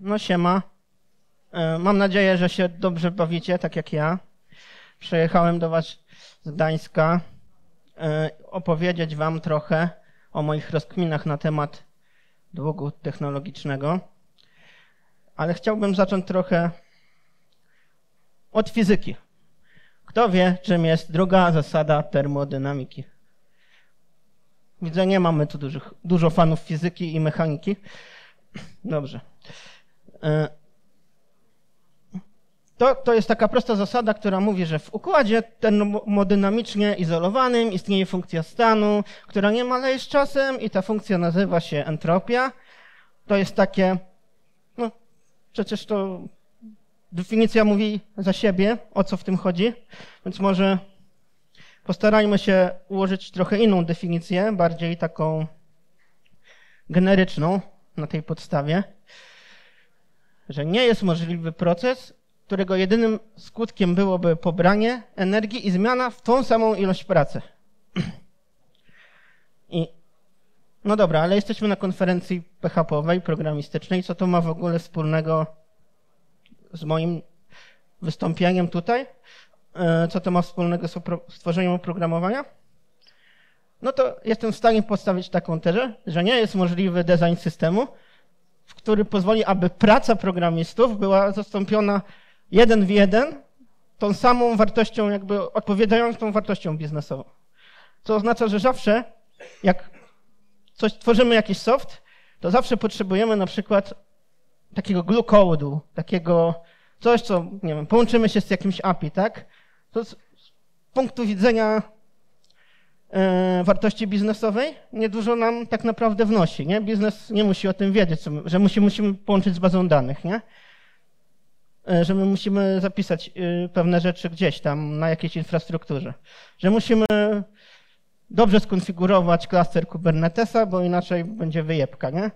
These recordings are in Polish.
No siema. Mam nadzieję, że się dobrze bawicie, tak jak ja. Przyjechałem do was z Gdańska opowiedzieć wam trochę o moich rozkminach na temat długu technologicznego. Ale chciałbym zacząć trochę od fizyki. Kto wie, czym jest druga zasada termodynamiki? Widzę, nie mamy tu dużo fanów fizyki i mechaniki. Dobrze. To jest taka prosta zasada, która mówi, że w układzie termodynamicznie izolowanym istnieje funkcja stanu, która nie maleje z czasem i ta funkcja nazywa się entropia. To jest takie, no przecież to definicja mówi za siebie, o co w tym chodzi, więc może postarajmy się ułożyć trochę inną definicję, bardziej taką generyczną na tej podstawie, że nie jest możliwy proces, którego jedynym skutkiem byłoby pobranie energii i zmiana w tą samą ilość pracy. No dobra, ale jesteśmy na konferencji PHP-owej, programistycznej. Co to ma w ogóle wspólnego z moim wystąpieniem tutaj? Co to ma wspólnego z tworzeniem oprogramowania? No to jestem w stanie postawić taką tezę, że nie jest możliwy design systemu, który pozwoli, aby praca programistów była zastąpiona 1 w 1 tą samą wartością, jakby odpowiadającą wartością biznesową. Co oznacza, że zawsze, jak tworzymy jakiś soft, to zawsze potrzebujemy na przykład takiego glue code'u, takiego coś, co, nie wiem, połączymy się z jakimś API, tak? To z punktu widzenia wartości biznesowej niedużo nam tak naprawdę wnosi, nie? Biznes nie musi o tym wiedzieć, że musimy połączyć z bazą danych, nie? Że my musimy zapisać pewne rzeczy gdzieś tam na jakiejś infrastrukturze, że musimy dobrze skonfigurować klaster Kubernetesa, bo inaczej będzie wyjebka, nie?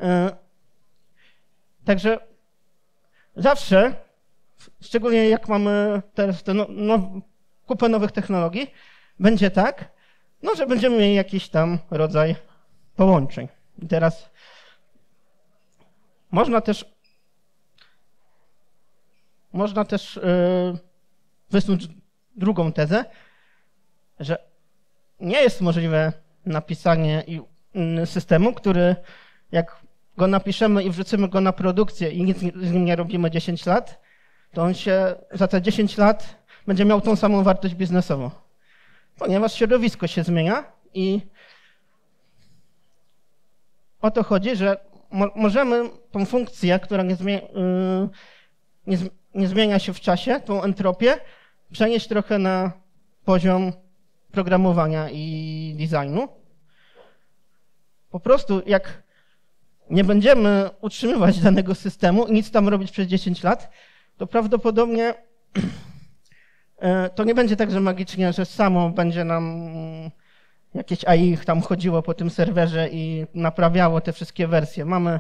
Także zawsze, szczególnie jak mamy teraz kupę nowych technologii, będzie tak, no, że będziemy mieli jakiś tam rodzaj połączeń. I teraz można też wysunąć drugą tezę, że nie jest możliwe napisanie systemu, który jak go napiszemy i wrzucimy go na produkcję i nic z nim nie robimy 10 lat, to on się za te 10 lat będzie miał tą samą wartość biznesową. Ponieważ środowisko się zmienia i o to chodzi, że możemy tą funkcję, która nie zmienia się w czasie, tą entropię, przenieść trochę na poziom programowania i designu. Po prostu jak nie będziemy utrzymywać danego systemu i nic tam robić przez 10 lat, to prawdopodobnie to nie będzie tak, że magicznie, że samo będzie nam jakieś AI tam chodziło po tym serwerze i naprawiało te wszystkie wersje. Mamy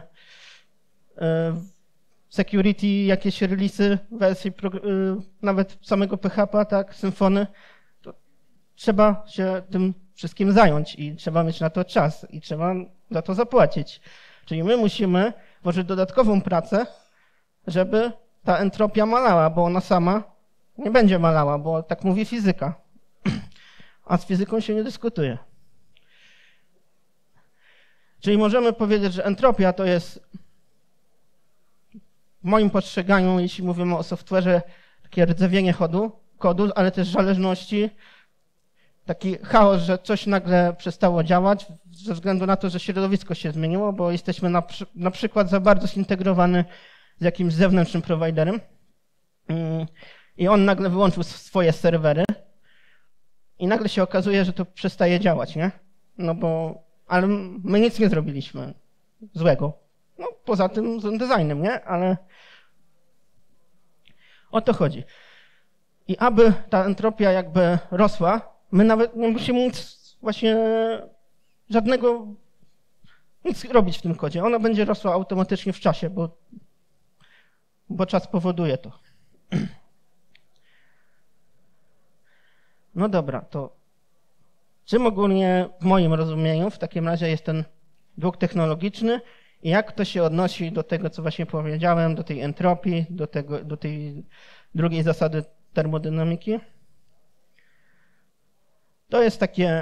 security, jakieś release'y wersji nawet samego PHP, tak, Symfony. To trzeba się tym wszystkim zająć i trzeba mieć na to czas i trzeba za to zapłacić. Czyli my musimy włożyć dodatkową pracę, żeby ta entropia malała, bo ona sama nie będzie malała, bo tak mówi fizyka. A z fizyką się nie dyskutuje. Czyli możemy powiedzieć, że entropia to jest w moim postrzeganiu, jeśli mówimy o software'ze, takie rdzewienie kodu, ale też zależności, taki chaos, że coś nagle przestało działać ze względu na to, że środowisko się zmieniło, bo jesteśmy na przykład za bardzo zintegrowany z jakimś zewnętrznym prowajderem i on nagle wyłączył swoje serwery i nagle się okazuje, że to przestaje działać, nie? Ale my nic nie zrobiliśmy złego. No poza tym złym designem, nie? Ale o to chodzi. I aby ta entropia jakby rosła, my nawet nie musimy nic nic robić w tym kodzie. Ona będzie rosła automatycznie w czasie, bo czas powoduje to. No dobra, to czym ogólnie w moim rozumieniu w takim razie jest ten dług technologiczny I jak to się odnosi do tego, co właśnie powiedziałem, do tej entropii, do tej drugiej zasady termodynamiki? To jest taka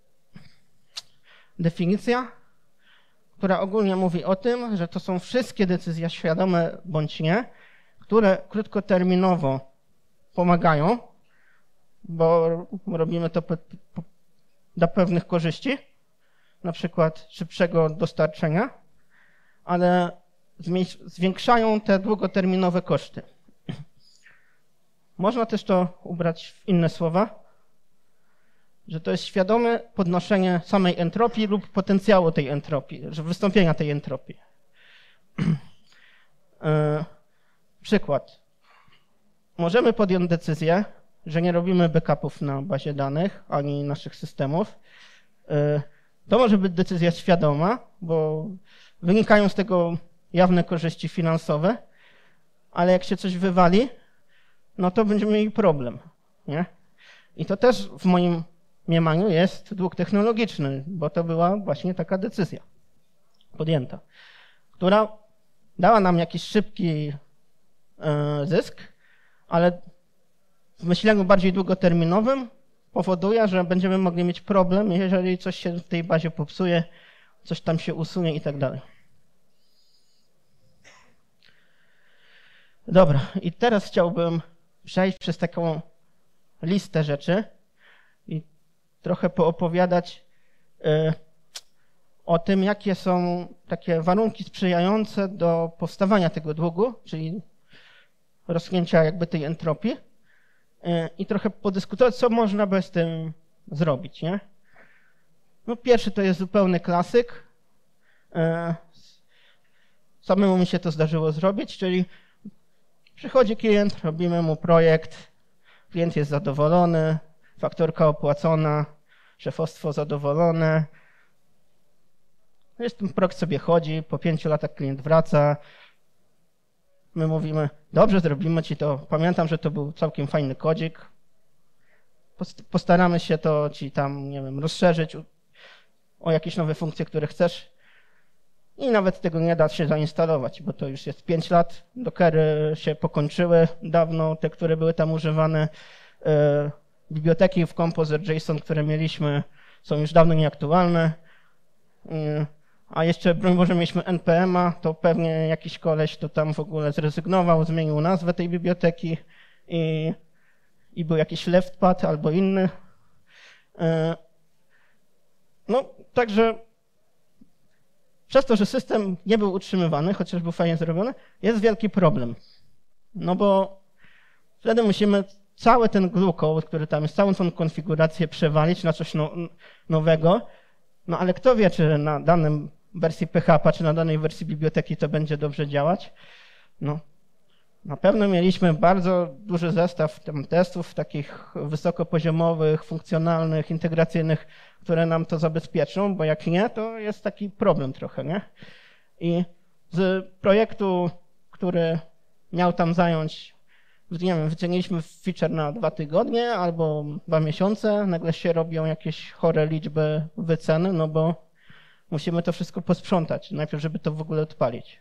definicja, która ogólnie mówi o tym, że to są wszystkie decyzje świadome bądź nie, które krótkoterminowo pomagają, bo robimy to dla pewnych korzyści, na przykład szybszego dostarczenia, ale zwiększają te długoterminowe koszty. Można też to ubrać w inne słowa, że to jest świadome podnoszenie samej entropii lub potencjału tej entropii, wystąpienia tej entropii. Przykład. Możemy podjąć decyzję, że nie robimy backupów na bazie danych ani naszych systemów. To może być decyzja świadoma, bo wynikają z tego jawne korzyści finansowe, ale jak się coś wywali, no to będziemy mieli problem, nie? I to też w moim mniemaniu jest dług technologiczny, bo to była właśnie taka decyzja podjęta, która dała nam jakiś szybki zysk, ale w myśleniu bardziej długoterminowym powoduje, że będziemy mogli mieć problem, jeżeli coś się w tej bazie popsuje, coś tam się usunie i tak dalej. Dobra, i teraz chciałbym przejść przez taką listę rzeczy i trochę poopowiadać o tym, jakie są takie warunki sprzyjające do powstawania tego długu, czyli rosnięcia jakby tej entropii i trochę podyskutować, co można by z tym zrobić, nie? No pierwszy to jest zupełny klasyk. Samemu mi się to zdarzyło zrobić, czyli przychodzi klient, robimy mu projekt, klient jest zadowolony, fakturka opłacona, szefostwo zadowolone. Ten projekt sobie chodzi, po 5 latach klient wraca. My mówimy, dobrze, zrobimy ci to. Pamiętam, że to był całkiem fajny kodzik. Postaramy się to ci tam, nie wiem, rozszerzyć o jakieś nowe funkcje, które chcesz. I nawet tego nie da się zainstalować, bo to już jest 5 lat. Dockery się pokończyły dawno, te, które były tam używane. Biblioteki w Composer.json, które mieliśmy, są już dawno nieaktualne. A jeszcze, broń Boże, mieliśmy NPM-a, to pewnie jakiś koleś to tam w ogóle zrezygnował, zmienił nazwę tej biblioteki i był jakiś leftpad albo inny. No, także przez to, że system nie był utrzymywany, chociaż był fajnie zrobiony, jest wielki problem. No bo wtedy musimy cały ten glue code, który tam jest, całą tą konfigurację przewalić na coś nowego. No ale kto wie, czy na danej wersji PHP, czy na danej wersji biblioteki to będzie dobrze działać? No, na pewno mieliśmy bardzo duży zestaw testów takich wysokopoziomowych, funkcjonalnych, integracyjnych, które nam to zabezpieczą, bo jak nie, to jest taki problem trochę, nie? I z projektu, który miał tam zająć, nie wiem, wyceniliśmy feature na 2 tygodnie albo 2 miesiące, nagle się robią jakieś chore liczby wyceny, no bo musimy to wszystko posprzątać, najpierw, żeby to w ogóle odpalić.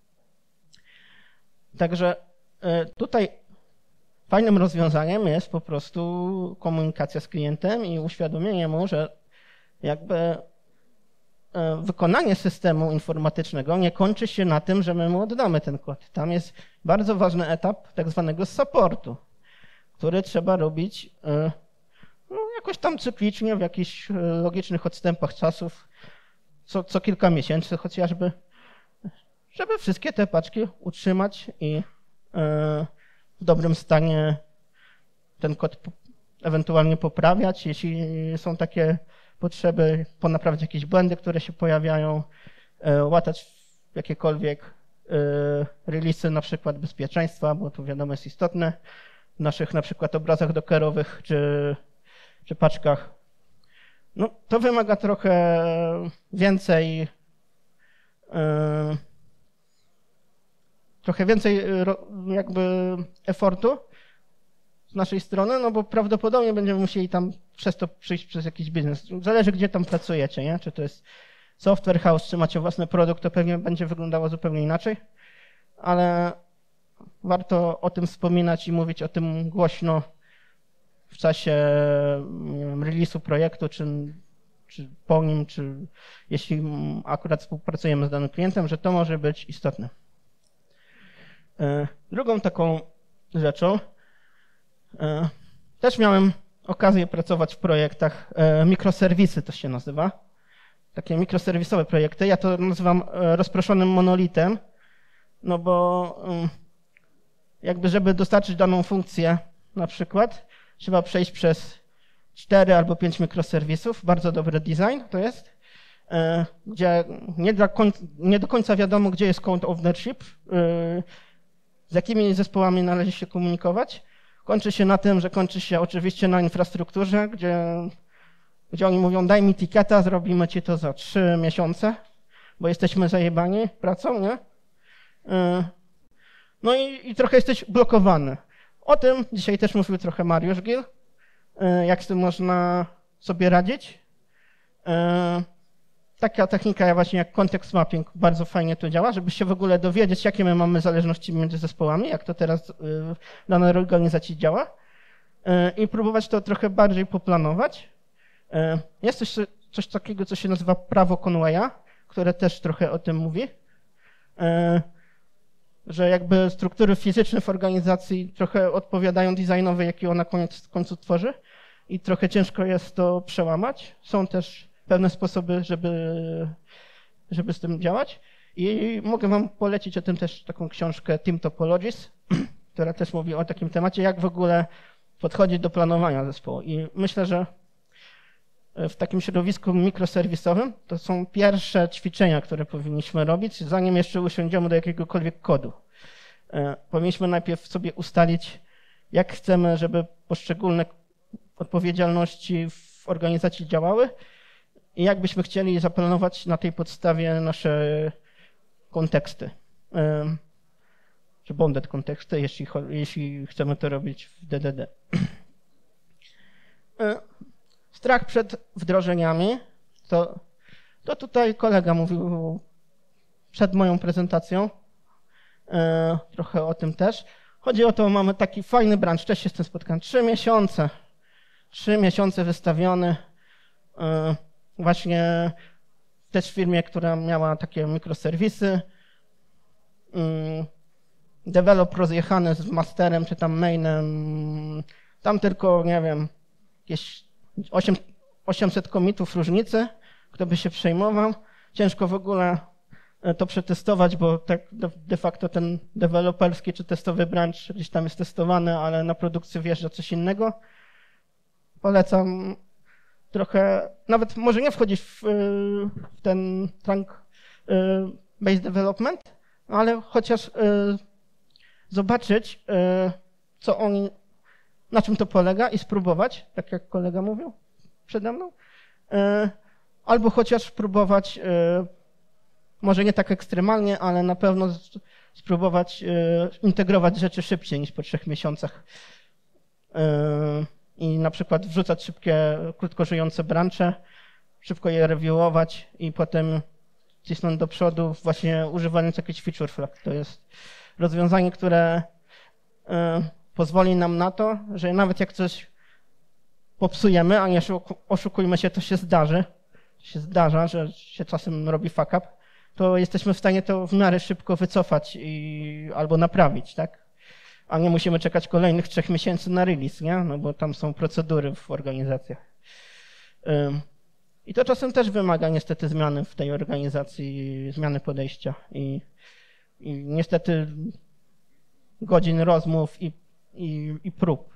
Także tutaj fajnym rozwiązaniem jest po prostu komunikacja z klientem i uświadomienie mu, że jakby wykonanie systemu informatycznego nie kończy się na tym, że my mu oddamy ten kod. Tam jest bardzo ważny etap tak zwanego supportu, który trzeba robić no, jakoś tam cyklicznie, w jakichś logicznych odstępach czasów, co kilka miesięcy chociażby, żeby wszystkie te paczki utrzymać i w dobrym stanie ten kod ewentualnie poprawiać, jeśli są takie potrzeby, ponaprawiać jakieś błędy, które się pojawiają, łatać jakiekolwiek release'y, na przykład bezpieczeństwa, bo to wiadomo jest istotne w naszych na przykład obrazach dockerowych czy paczkach. No, to wymaga trochę więcej jakby efortu z naszej strony, no bo prawdopodobnie będziemy musieli tam przez to przyjść przez jakiś biznes. Zależy, gdzie tam pracujecie, nie? Czy to jest software house, czy macie własny produkt, to pewnie będzie wyglądało zupełnie inaczej, ale warto o tym wspominać i mówić o tym głośno w czasie release'u projektu, czy po nim, czy jeśli akurat współpracujemy z danym klientem, że to może być istotne. Drugą taką rzeczą, też miałem okazję pracować w projektach, mikroserwisy to się nazywa, takie mikroserwisowe projekty. Ja to nazywam rozproszonym monolitem, no bo jakby żeby dostarczyć daną funkcję na przykład, trzeba przejść przez 4 albo 5 mikroserwisów, bardzo dobry design to jest, gdzie nie do końca wiadomo, gdzie jest code ownership, z jakimi zespołami należy się komunikować. Kończy się na tym, że kończy się oczywiście na infrastrukturze, gdzie oni mówią, daj mi tiketa, zrobimy ci to za 3 miesiące, bo jesteśmy zajebani pracą, nie? No i trochę jesteś blokowany. O tym dzisiaj też mówił trochę Mariusz Gil, jak z tym można sobie radzić. Taka technika właśnie jak context mapping bardzo fajnie tu działa, żeby się w ogóle dowiedzieć, jakie my mamy zależności między zespołami, jak to teraz w danej organizacji działa i próbować to trochę bardziej poplanować. Jest coś takiego, co się nazywa prawo Conwaya, które też trochę o tym mówi, że jakby struktury fizyczne w organizacji trochę odpowiadają designowi, jaki ona w końcu tworzy i trochę ciężko jest to przełamać. Są też pewne sposoby, żeby z tym działać i mogę wam polecić o tym też taką książkę Team Topologies, która też mówi o takim temacie, jak w ogóle podchodzić do planowania zespołu. I myślę, że w takim środowisku mikroserwisowym to są pierwsze ćwiczenia, które powinniśmy robić, zanim jeszcze usiądziemy do jakiegokolwiek kodu. Powinniśmy najpierw sobie ustalić, jak chcemy, żeby poszczególne odpowiedzialności w organizacji działały i jak byśmy chcieli zaplanować na tej podstawie nasze konteksty, czy bonded konteksty, jeśli chcemy to robić w DDD. Strach przed wdrożeniami, to tutaj kolega mówił przed moją prezentacją, trochę o tym też. Chodzi o to, mamy taki fajny branch, też się z tym spotkałem, 3 miesiące wystawiony, właśnie też w firmie, która miała takie mikroserwisy, develop rozjechany z masterem czy tam mainem, tam tylko, nie wiem, jakieś 800 commitów różnicy, kto by się przejmował. Ciężko w ogóle to przetestować, bo tak de facto ten deweloperski czy testowy branch gdzieś tam jest testowany, ale na produkcję wjeżdża coś innego. Polecam trochę, nawet może nie wchodzić w ten trunk-based development, ale chociaż zobaczyć, co oni, na czym to polega i spróbować, tak jak kolega mówił przede mną, albo chociaż spróbować, może nie tak ekstremalnie, ale na pewno spróbować integrować rzeczy szybciej niż po 3 miesiącach i na przykład wrzucać szybkie, krótko żyjące branche, szybko je reviewować i potem cisnąć do przodu właśnie używając jakiś feature flag. To jest rozwiązanie, które pozwoli nam na to, że nawet jak coś popsujemy, a nie oszukujmy się, to się zdarza, że się czasem robi fuck up, to jesteśmy w stanie to w miarę szybko wycofać albo naprawić, tak? A nie musimy czekać kolejnych 3 miesięcy na release, nie? No bo tam są procedury w organizacjach. I to czasem też wymaga niestety zmiany w tej organizacji, zmiany podejścia i niestety godzin rozmów i prób.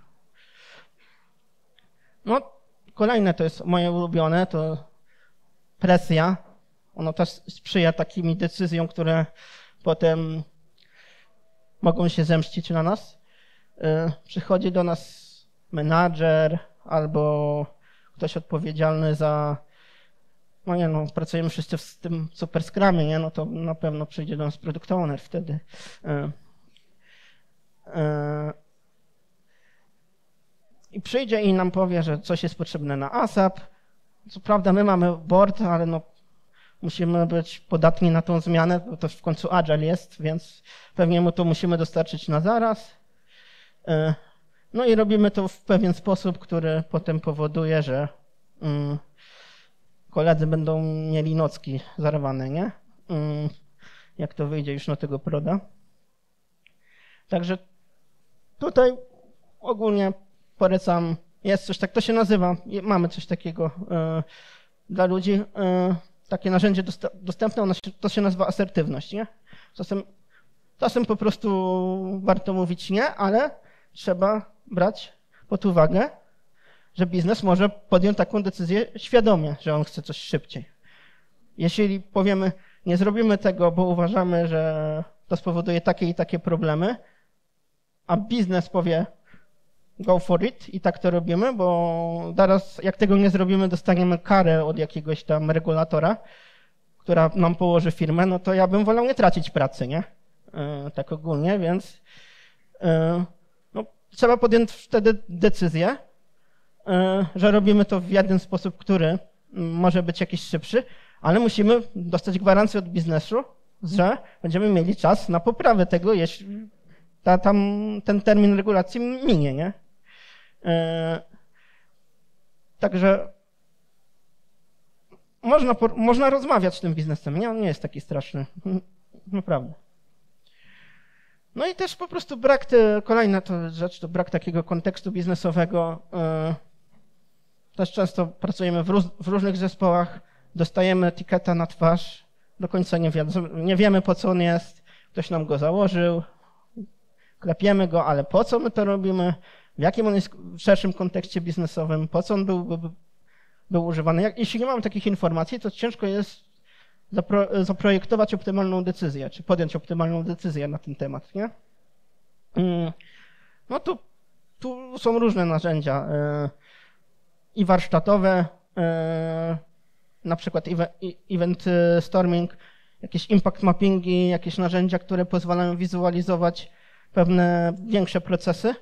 No, kolejne to jest moje ulubione, to presja. Ono też sprzyja takim decyzjom, które potem mogą się zemścić na nas. Przychodzi do nas menadżer albo ktoś odpowiedzialny za, no nie no, pracujemy wszyscy w tym super scrumie, nie, no to na pewno przyjdzie do nas product owner wtedy. I przyjdzie i nam powie, że coś jest potrzebne na ASAP. Co prawda my mamy board, ale no musimy być podatni na tą zmianę, bo to w końcu Agile jest, więc pewnie mu to musimy dostarczyć na zaraz. No i robimy to w pewien sposób, który potem powoduje, że koledzy będą mieli nocki zarwane, nie? Jak to wyjdzie już na tego proda. Także tutaj ogólnie polecam, jest coś tak, to się nazywa, mamy coś takiego dla ludzi, takie narzędzie dostępne, to się nazywa asertywność, nie? Czasem po prostu warto mówić nie, ale trzeba brać pod uwagę, że biznes może podjąć taką decyzję świadomie, że on chce coś szybciej. Jeśli powiemy, nie zrobimy tego, bo uważamy, że to spowoduje takie i takie problemy, a biznes powie go for it i tak to robimy, bo zaraz jak tego nie zrobimy, dostaniemy karę od jakiegoś tam regulatora, która nam położy firmę, no to ja bym wolał nie tracić pracy, nie? Tak ogólnie, więc no, trzeba podjąć wtedy decyzję, że robimy to w jeden sposób, który może być jakiś szybszy, ale musimy dostać gwarancję od biznesu, że będziemy mieli czas na poprawę tego, jeśli ten termin regulacji minie, nie? Także można rozmawiać z tym biznesem, nie? On nie jest taki straszny, naprawdę. No i też po prostu kolejna to rzecz, to brak takiego kontekstu biznesowego. Też często pracujemy w różnych zespołach, dostajemy etykieta na twarz, do końca nie wiemy po co on jest, ktoś nam go założył, klepiemy go, ale po co my to robimy, w jakim on jest w szerszym kontekście biznesowym, po co on był używany. Jeśli nie mamy takich informacji, to ciężko jest zaprojektować optymalną decyzję, czy podjąć optymalną decyzję na ten temat, nie? No tu są różne narzędzia i warsztatowe, na przykład event storming, jakieś impact mappingi, jakieś narzędzia, które pozwalają wizualizować pewne większe procesy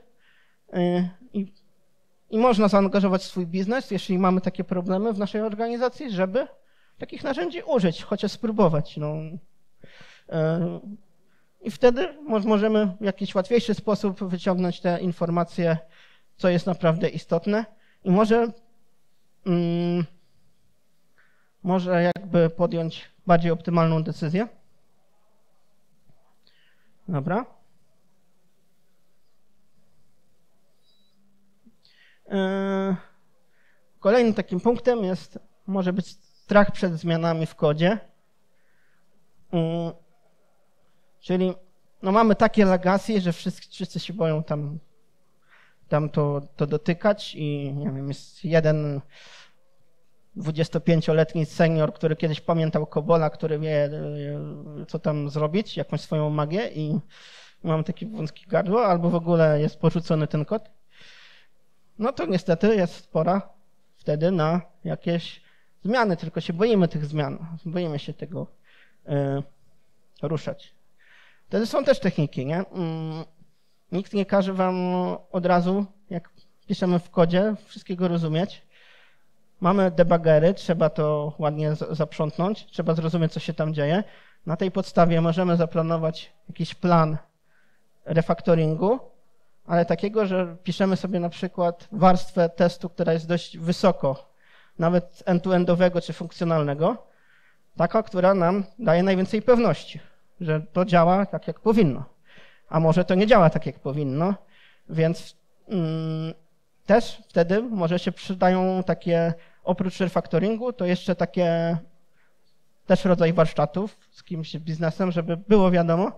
i można zaangażować swój biznes, jeśli mamy takie problemy w naszej organizacji, żeby takich narzędzi użyć, chociaż spróbować. No. I wtedy możemy w jakiś łatwiejszy sposób wyciągnąć te informacje, co jest naprawdę istotne i może jakby podjąć bardziej optymalną decyzję. Dobra. Kolejnym takim punktem może być strach przed zmianami w kodzie. Czyli no mamy takie legacy, że wszyscy się boją tam to dotykać i nie wiem, jest jeden 25-letni senior, który kiedyś pamiętał Cobola, który wie, co tam zrobić, jakąś swoją magię i mam takie wąskie gardło, albo w ogóle jest porzucony ten kod. No to niestety jest pora wtedy na jakieś zmiany, tylko się boimy tych zmian, boimy się tego ruszać. Wtedy są też techniki, nie? Nikt nie każe wam od razu, jak piszemy w kodzie, wszystkiego rozumieć. Mamy debuggery, trzeba to ładnie zaprzątnąć, trzeba zrozumieć, co się tam dzieje. Na tej podstawie możemy zaplanować jakiś plan refaktoringu, ale takiego, że piszemy sobie na przykład warstwę testu, która jest dość wysoko, nawet end-to-endowego czy funkcjonalnego, taka, która nam daje najwięcej pewności, że to działa tak, jak powinno. A może to nie działa tak, jak powinno, więc też wtedy może się przydają takie, oprócz refaktoringu, to jeszcze takie też rodzaj warsztatów z kimś biznesem, żeby było wiadomo,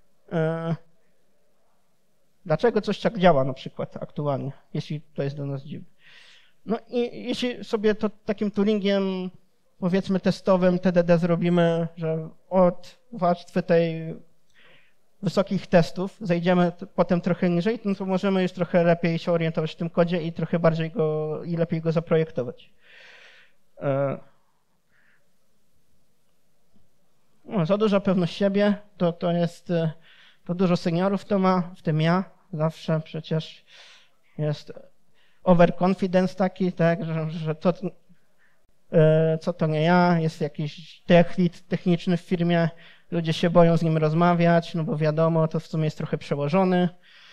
dlaczego coś tak działa na przykład aktualnie, jeśli to jest dla nas dziwne. No i jeśli sobie to takim Turingiem, powiedzmy testowym, TDD zrobimy, że od warstwy tej wysokich testów zejdziemy potem trochę niżej, no to możemy już trochę lepiej się orientować w tym kodzie i trochę bardziej i lepiej go zaprojektować. Za duża pewność siebie, to dużo seniorów to ma, w tym ja zawsze przecież jest overconfidence taki, tak, że to co to nie ja, jest jakiś tech lead techniczny w firmie, ludzie się boją z nim rozmawiać, no bo wiadomo, to w sumie jest trochę przełożony.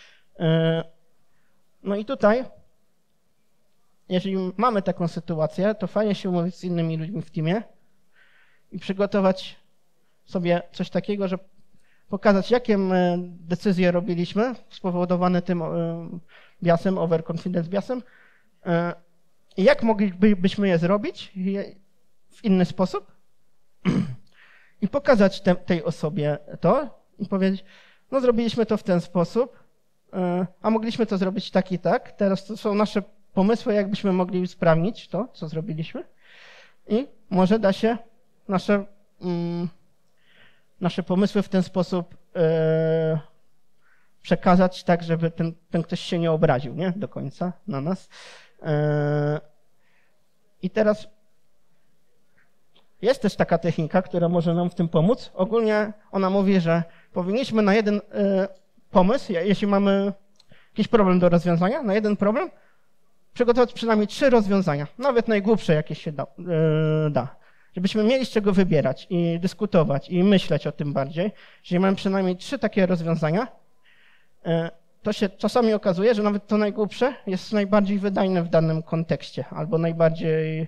No i tutaj, jeżeli mamy taką sytuację, to fajnie się umówić z innymi ludźmi w teamie i przygotować sobie coś takiego, że pokazać, jakie my decyzje robiliśmy spowodowane tym biasem, overconfidence biasem i jak moglibyśmy je zrobić w inny sposób i pokazać tej osobie to i powiedzieć, no zrobiliśmy to w ten sposób, a mogliśmy to zrobić tak i tak, teraz to są nasze pomysły, jakbyśmy mogli usprawnić to, co zrobiliśmy i może da się nasze pomysły w ten sposób przekazać tak, żeby ten ktoś się nie obraził, nie? Do końca na nas. I teraz jest też taka technika, która może nam w tym pomóc. Ogólnie ona mówi, że powinniśmy na jeden pomysł, jeśli mamy jakiś problem do rozwiązania, na jeden problem przygotować przynajmniej 3 rozwiązania, nawet najgłupsze jakie się da. Żebyśmy mieli z czego wybierać i dyskutować i myśleć o tym bardziej. Jeżeli mamy przynajmniej 3 takie rozwiązania, to się czasami okazuje, że nawet to najgłupsze jest najbardziej wydajne w danym kontekście albo najbardziej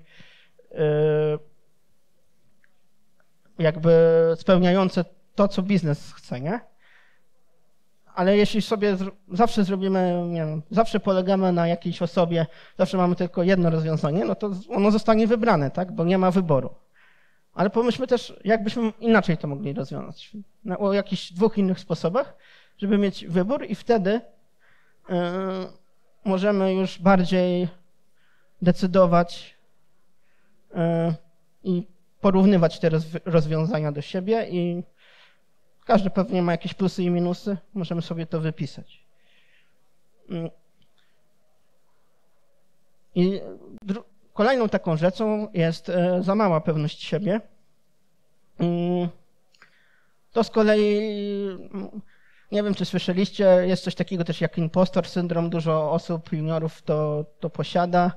jakby spełniające to, co biznes chce, nie? Ale jeśli sobie zawsze zrobimy, nie wiem, zawsze polegamy na jakiejś osobie, zawsze mamy tylko jedno rozwiązanie, no to ono zostanie wybrane, tak? Bo nie ma wyboru. Ale pomyślmy też, jakbyśmy inaczej to mogli rozwiązać. O jakichś 2 innych sposobach, żeby mieć wybór i wtedy możemy już bardziej decydować i porównywać te rozwiązania do siebie i każdy pewnie ma jakieś plusy i minusy, możemy sobie to wypisać. I kolejną taką rzeczą jest za mała pewność siebie. To z kolei, nie wiem czy słyszeliście, jest coś takiego też jak impostor syndrom, dużo osób, juniorów to posiada.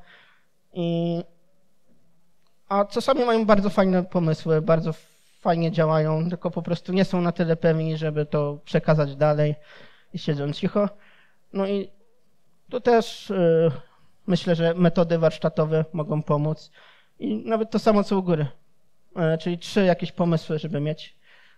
A czasami mają bardzo fajne pomysły, bardzo fajnie działają, tylko po prostu nie są na tyle pewni, żeby to przekazać dalej i siedzą cicho. No i tu też myślę, że metody warsztatowe mogą pomóc. I nawet to samo co u góry, czyli 3 jakieś pomysły, żeby mieć,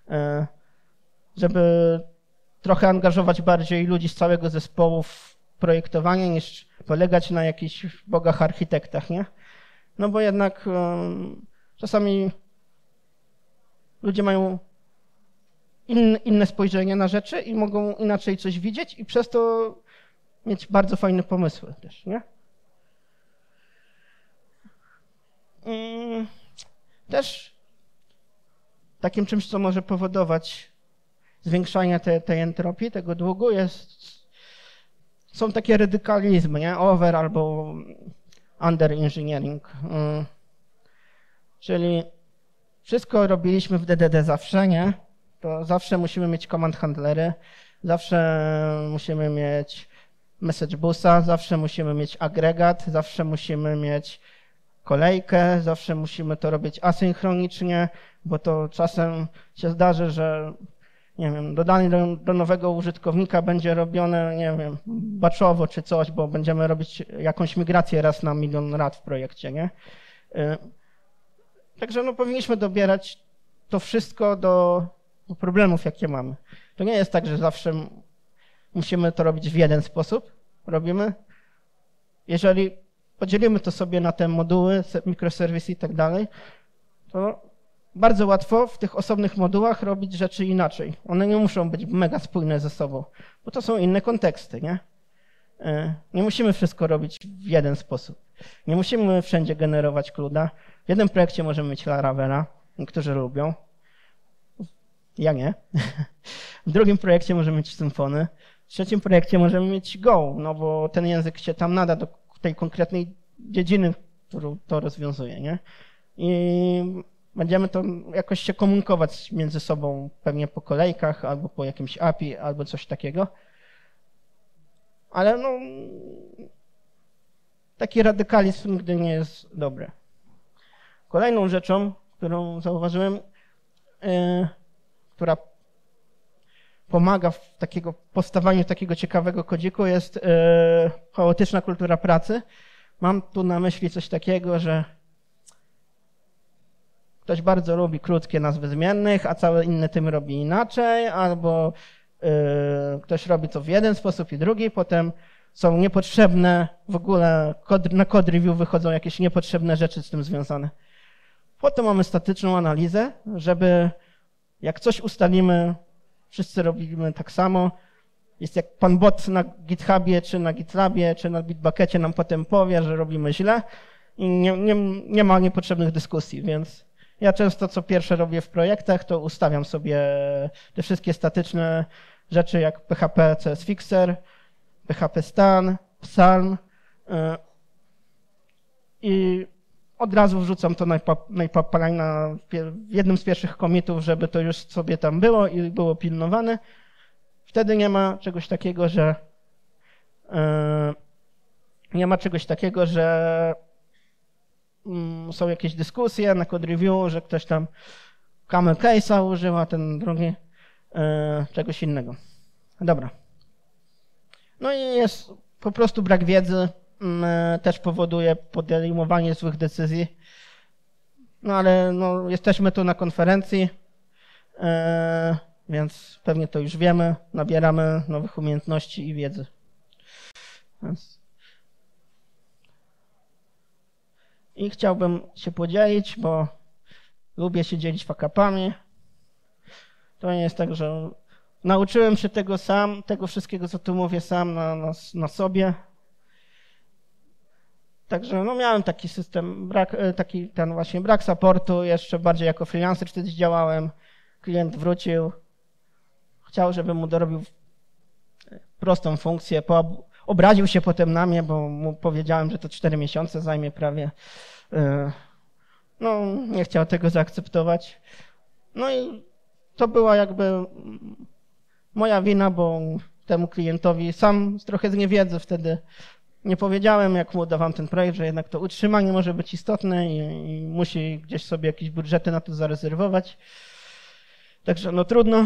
żeby trochę angażować bardziej ludzi z całego zespołu w projektowanie, niż polegać na jakichś bogach architektach, nie? No bo jednak czasami ludzie mają inne spojrzenie na rzeczy i mogą inaczej coś widzieć i przez to mieć bardzo fajne pomysły też, nie? Też takim czymś, co może powodować zwiększanie tej entropii, tego długu, są takie radykalizmy, nie? Over albo under engineering. Czyli wszystko robiliśmy w DDD zawsze, nie? To zawsze musimy mieć command handlery, zawsze musimy mieć message busa, zawsze musimy mieć agregat, zawsze musimy mieć kolejkę, zawsze musimy to robić asynchronicznie, bo to czasem się zdarzy, że nie wiem, dodanie do nowego użytkownika będzie robione, nie wiem, batchowo czy coś, bo będziemy robić jakąś migrację raz na 1 000 000 lat w projekcie, nie? Także no, powinniśmy dobierać to wszystko do problemów, jakie mamy. To nie jest tak, że zawsze musimy to robić w jeden sposób. Robimy. Jeżeli podzielimy to sobie na te moduły, mikroserwisy i tak dalej, to bardzo łatwo w tych osobnych modułach robić rzeczy inaczej. One nie muszą być mega spójne ze sobą, bo to są inne konteksty, nie? Nie musimy wszystko robić w jeden sposób. Nie musimy wszędzie generować CRUD'a. W jednym projekcie możemy mieć Laravela, niektórzy lubią. Ja nie. W drugim projekcie możemy mieć Symfony. W trzecim projekcie możemy mieć Go, no bo ten język się tam nada do tej konkretnej dziedziny, którą to rozwiązuje, nie? I będziemy to jakoś się komunikować między sobą pewnie po kolejkach, albo po jakimś API, albo coś takiego. Ale no, taki radykalizm nigdy nie jest dobry. Kolejną rzeczą, którą zauważyłem, która pomaga w powstawaniu takiego ciekawego kodziku, jest chaotyczna kultura pracy. Mam tu na myśli coś takiego, że ktoś bardzo lubi krótkie nazwy zmiennych, a cały inny tym robi inaczej, albo ktoś robi to w jeden sposób i drugi, potem są niepotrzebne, w ogóle na code review wychodzą jakieś niepotrzebne rzeczy z tym związane. Potem mamy statyczną analizę, żeby jak coś ustalimy, wszyscy robimy tak samo. Jest jak pan bot na GitHubie, czy na GitLabie, czy na Bitbuckecie nam potem powie, że robimy źle i nie ma niepotrzebnych dyskusji, więc ja często co pierwsze robię w projektach, to ustawiam sobie te wszystkie statyczne rzeczy jak PHP CS Fixer, PHP Stan, Psalm i od razu wrzucam to najpipeline w jednym z pierwszych commitów, żeby to już sobie tam było i było pilnowane. Wtedy nie ma czegoś takiego, że są jakieś dyskusje na code review, że ktoś tam camel case'a użył, a ten drugi czegoś innego. Dobra. No i jest po prostu brak wiedzy, też powoduje podejmowanie złych decyzji. No ale no, jesteśmy tu na konferencji, więc pewnie to już wiemy, nabieramy nowych umiejętności i wiedzy. I chciałbym się podzielić, bo lubię się dzielić fuck-upami. To nie jest tak, że nauczyłem się tego sam, tego wszystkiego, co tu mówię, sam na sobie. Także no miałem taki system, brak supportu, jeszcze bardziej jako freelancer wtedy działałem. Klient wrócił, chciał, żebym mu dorobił prostą funkcję, obraził się potem na mnie, bo mu powiedziałem, że to 4 miesiące zajmie prawie. No, nie chciał tego zaakceptować. No i to była jakby moja wina, bo temu klientowi sam trochę z niewiedzy wtedy nie powiedziałem, jak mu dawałem ten projekt, że jednak to utrzymanie może być istotne i musi gdzieś sobie jakieś budżety na to zarezerwować. Także no trudno.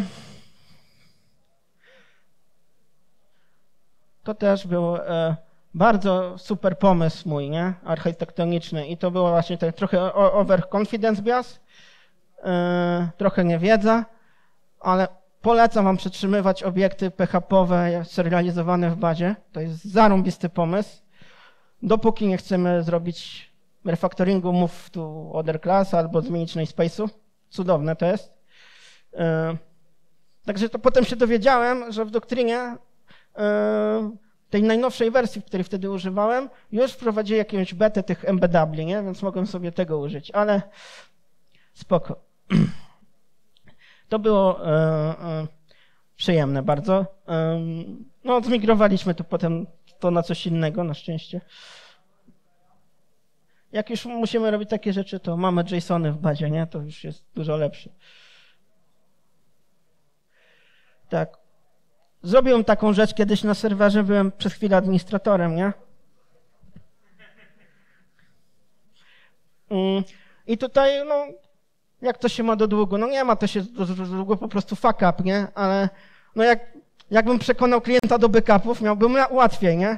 To też był bardzo super pomysł mój, nie? Architektoniczny i to było właśnie trochę overconfidence bias, trochę niewiedza, ale polecam wam przetrzymywać obiekty PHP-owe serializowane w bazie. To jest zarąbisty pomysł. Dopóki nie chcemy zrobić refactoringu move to other class albo zmienić namespace'u. Cudowne to jest. Także to potem się dowiedziałem, że w doktrynie tej najnowszej wersji, której wtedy używałem, już wprowadzili jakąś betę tych embeddabli, nie? Więc mogłem sobie tego użyć, ale spoko. To było przyjemne bardzo. No, zmigrowaliśmy to potem na coś innego, na szczęście. Jak już musimy robić takie rzeczy, to mamy JSON-y w bazie, nie? To już jest dużo lepsze. Tak. Zrobiłem taką rzecz kiedyś na serwerze, byłem przez chwilę administratorem, nie? I tutaj, no, jak to się ma do długu? No nie ma to się do długu, po prostu fuck up, nie? Ale no jakbym przekonał klienta do backupów, miałbym łatwiej, nie?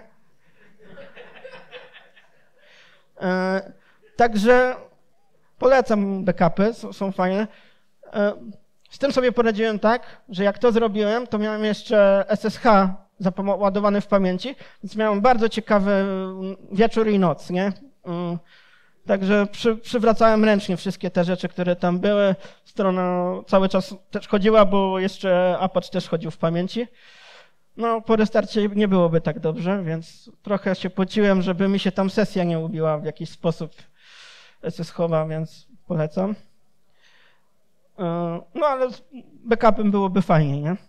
Także polecam backupy, są fajne. Z tym sobie poradziłem tak, że jak to zrobiłem, to miałem jeszcze SSH ładowany w pamięci, więc miałem bardzo ciekawy wieczór i noc, nie? Także przywracałem ręcznie wszystkie te rzeczy, które tam były. Strona cały czas też chodziła, bo jeszcze Apache też chodził w pamięci. No, po restarcie nie byłoby tak dobrze, więc trochę się pociłem, żeby mi się tam sesja nie ubiła w jakiś sposób SSH-owa, więc polecam. No, ale z backupem byłoby fajnie, nie?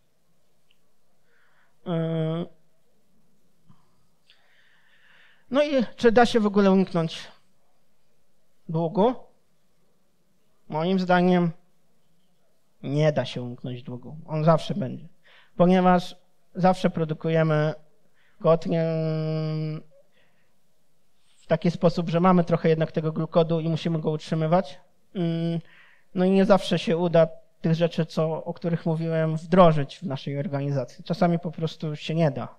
No i czy da się w ogóle uniknąć długu? Moim zdaniem nie da się uniknąć długu. On zawsze będzie, ponieważ zawsze produkujemy kod w taki sposób, że mamy trochę jednak tego glukodu i musimy go utrzymywać. No i nie zawsze się uda tych rzeczy, o których mówiłem, wdrożyć w naszej organizacji. Czasami po prostu się nie da.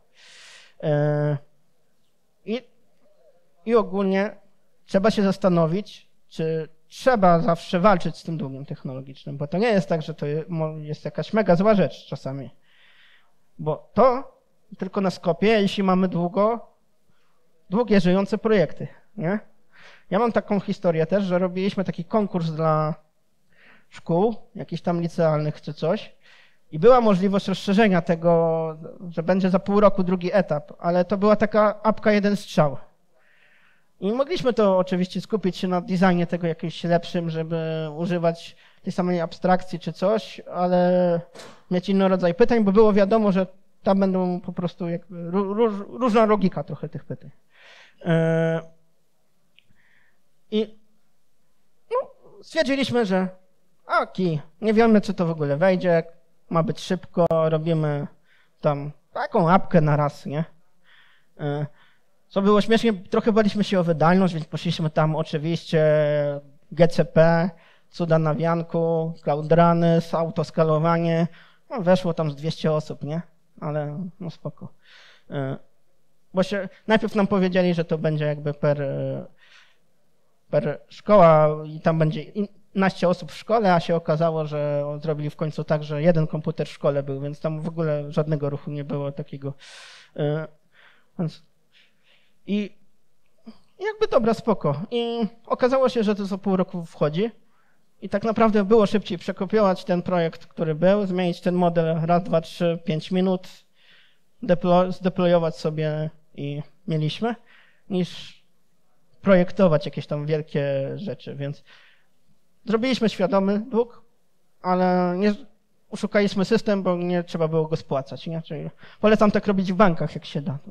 I ogólnie trzeba się zastanowić, czy trzeba zawsze walczyć z tym długiem technologicznym, bo to nie jest tak, że to jest jakaś mega zła rzecz czasami. Bo to tylko na skopie, jeśli mamy długie, żyjące projekty, nie? Ja mam taką historię też, że robiliśmy taki konkurs dla szkół, jakichś tam licealnych czy coś i była możliwość rozszerzenia tego, że będzie za pół roku drugi etap, ale to była taka apka jeden strzał. I mogliśmy to oczywiście skupić się na designie tego jakimś lepszym, żeby używać tej samej abstrakcji czy coś, ale mieć inny rodzaj pytań, bo było wiadomo, że tam będą po prostu jakby różna logika trochę tych pytań. I stwierdziliśmy, że nie wiemy, czy to w ogóle wejdzie, ma być szybko, robimy tam taką apkę na raz, nie? Co było śmiesznie, trochę baliśmy się o wydajność, więc poszliśmy tam oczywiście GCP, cuda na wianku, Cloudruny, autoskalowanie. No, weszło tam z 200 osób, nie? Ale no spoko. Bo najpierw nam powiedzieli, że to będzie jakby per szkoła i tam będzie 11 osób w szkole, a się okazało, że zrobili w końcu tak, że jeden komputer w szkole był, więc tam w ogóle żadnego ruchu nie było takiego. I jakby dobra, spoko. I okazało się, że to za pół roku wchodzi i tak naprawdę było szybciej przekopiować ten projekt, który był, zmienić ten model raz, dwa, trzy, 5 minut, zdeployować sobie i mieliśmy, niż projektować jakieś tam wielkie rzeczy, więc zrobiliśmy świadomy dług, ale nie uszukaliśmy system, bo nie trzeba było go spłacać, nie? Czyli polecam tak robić w bankach, jak się da.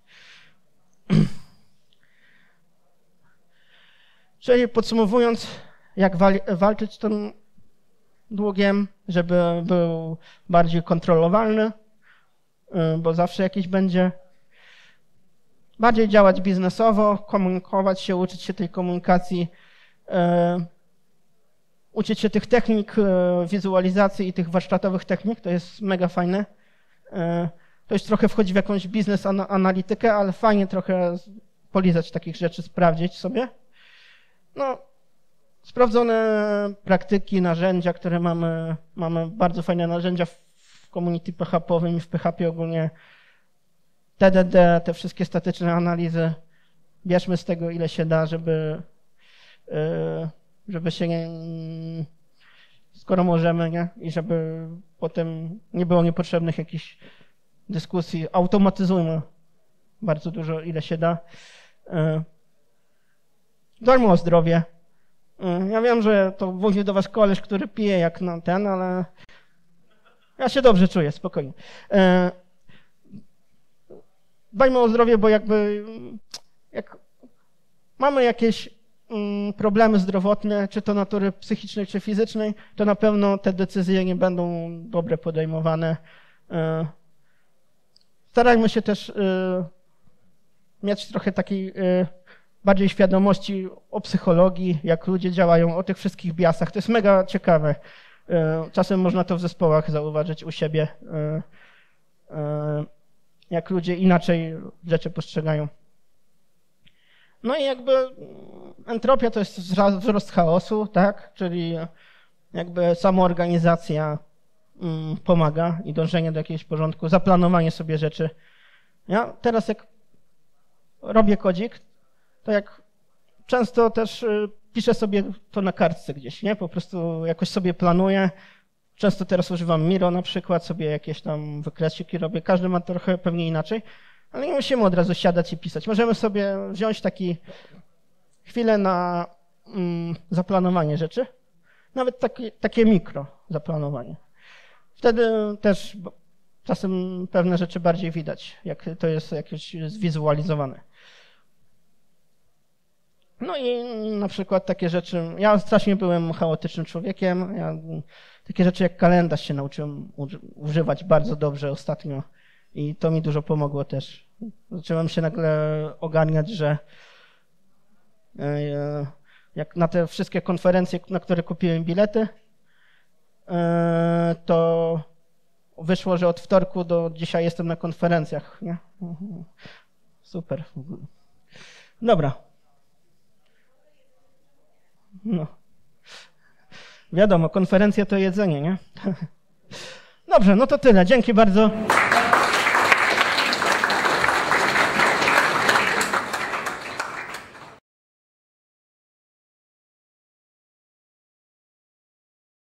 Czyli podsumowując, jak walczyć z tym długiem, żeby był bardziej kontrolowalny, bo zawsze jakiś będzie. Bardziej działać biznesowo, komunikować się, uczyć się tej komunikacji, uczyć się tych technik wizualizacji i tych warsztatowych technik, to jest mega fajne. To już trochę wchodzi w jakąś biznes analitykę, ale fajnie trochę polizać takich rzeczy, sprawdzić sobie. No, sprawdzone praktyki, narzędzia, które mamy bardzo fajne narzędzia w community PHP-owym i w PHP ogólnie. TDD, te wszystkie statyczne analizy, bierzmy z tego ile się da, żeby się skoro możemy, nie? I żeby potem nie było niepotrzebnych jakichś dyskusji, automatyzujmy bardzo dużo ile się da. Dbajmy o zdrowie. Ja wiem, że to mówił do was koleś, który pije jak na ten, ale ja się dobrze czuję, spokojnie. Dbajmy o zdrowie, bo jak mamy jakieś problemy zdrowotne, czy to natury psychicznej, czy fizycznej, to na pewno te decyzje nie będą dobre podejmowane. Starajmy się też mieć trochę takiej bardziej świadomości o psychologii, jak ludzie działają, o tych wszystkich biasach. To jest mega ciekawe. Czasem można to w zespołach zauważyć u siebie, jak ludzie inaczej rzeczy postrzegają. No i jakby entropia to jest wzrost chaosu, tak? Czyli jakby samoorganizacja pomaga i dążenie do jakiegoś porządku, zaplanowanie sobie rzeczy. Ja teraz jak robię kodzik, to jak często też piszę sobie to na kartce gdzieś, nie? Po prostu jakoś sobie planuję. Często teraz używam Miro na przykład, sobie jakieś tam wykresiki robię. Każdy ma trochę pewnie inaczej, ale nie musimy od razu siadać i pisać. Możemy sobie wziąć chwilę na zaplanowanie rzeczy, nawet takie mikro zaplanowanie. Wtedy też czasem pewne rzeczy bardziej widać, jak to jest jakieś zwizualizowane. No i na przykład takie rzeczy, ja strasznie byłem chaotycznym człowiekiem, takie rzeczy jak kalendarz się nauczyłem używać bardzo dobrze ostatnio i to mi dużo pomogło też. Zacząłem się nagle ogarniać, że jak na te wszystkie konferencje, na które kupiłem bilety, to wyszło, że od wtorku do dzisiaj jestem na konferencjach. Nie? Super. Dobra. No. Wiadomo, konferencje to jedzenie, nie? Dobrze, no to tyle. Dzięki bardzo.